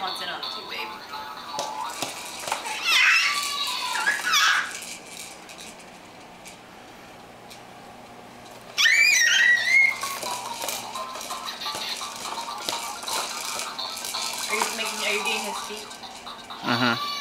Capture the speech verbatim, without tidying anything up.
wants in on it too, babe. Are you making? Are you getting his feet? Uh huh.